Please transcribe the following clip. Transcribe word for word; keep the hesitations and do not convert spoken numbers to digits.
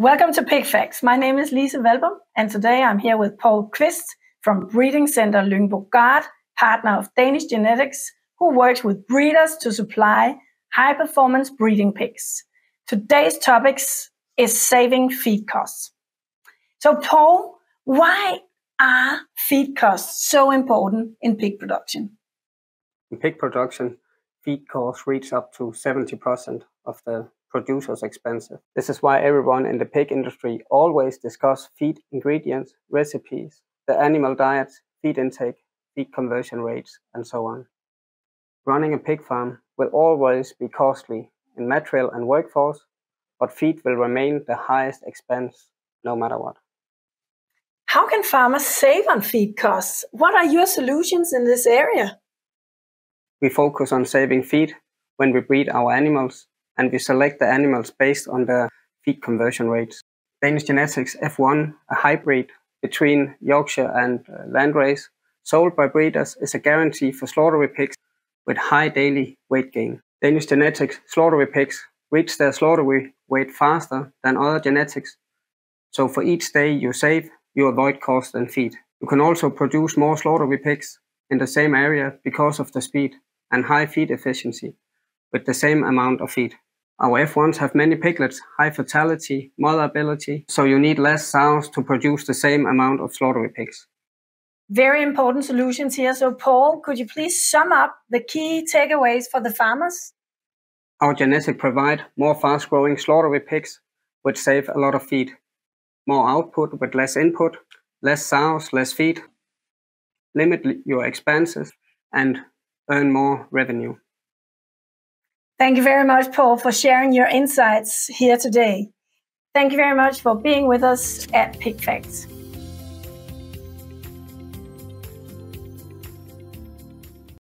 Welcome to Pig Facts. My name is Lise Valbom, and today I'm here with Paul Kvist from Breeding Center Lyngbo Guard, partner of Danish Genetics, who works with breeders to supply high-performance breeding pigs. Today's topic is saving feed costs. So, Paul, why are feed costs so important in pig production? In pig production, feed costs reach up to seventy percent of the producer's expenses. This is why everyone in the pig industry always discuss feed ingredients, recipes, the animal diets, feed intake, feed conversion rates, and so on. Running a pig farm will always be costly in material and workforce, but feed will remain the highest expense no matter what. How can farmers save on feed costs? What are your solutions in this area? We focus on saving feed when we breed our animals, and we select the animals based on the feed conversion rates. Danish Genetics F one, a hybrid between Yorkshire and uh, Landrace, sold by breeders, is a guarantee for slaughtery pigs with high daily weight gain. Danish Genetics slaughtery pigs reach their slaughtery weight faster than other genetics, so for each day you save, you avoid cost and feed. You can also produce more slaughtery pigs in the same area because of the speed and high feed efficiency with the same amount of feed. Our F ones have many piglets, high fertility, motherability, so you need less sows to produce the same amount of slaughtery pigs. Very important solutions here. So, Paul, could you please sum up the key takeaways for the farmers? Our genetics provide more fast-growing slaughtery pigs, which save a lot of feed. More output with less input, less sows, less feed. Limit your expenses and earn more revenue. Thank you very much, Paul, for sharing your insights here today. Thank you very much for being with us at Pig Facts.